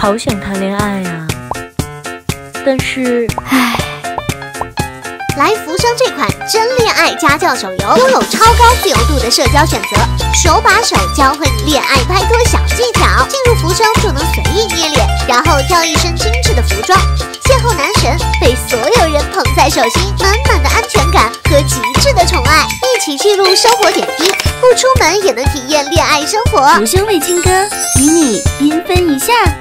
好想谈恋爱啊，但是，唉。 来福生这款真恋爱家教手游，拥有超高自由度的社交选择，手把手教会你恋爱拍拖小技巧。进入福生就能随意捏脸，然后挑一身精致的服装，邂逅男神，被所有人捧在手心，满满的安全感和极致的宠爱，一起记录生活点滴，不出门也能体验恋爱生活。 福生味清歌，与你缤纷一夏。